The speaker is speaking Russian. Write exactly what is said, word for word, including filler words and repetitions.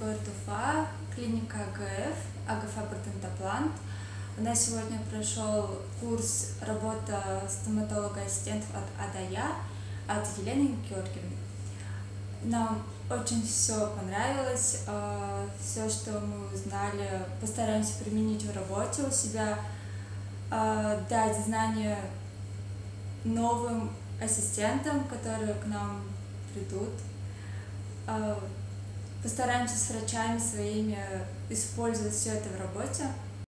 город Уфа, клиника АГФ, АГФ Абортентоплант. У нас сегодня прошел курс работа стоматолога-ассистентов от А до Я от Елены Георгиевны. Нам очень все понравилось, все, что мы узнали, постараемся применить в работе у себя, дать знания новым ассистентам, которые к нам придут. Постараемся с врачами своими использовать все это в работе.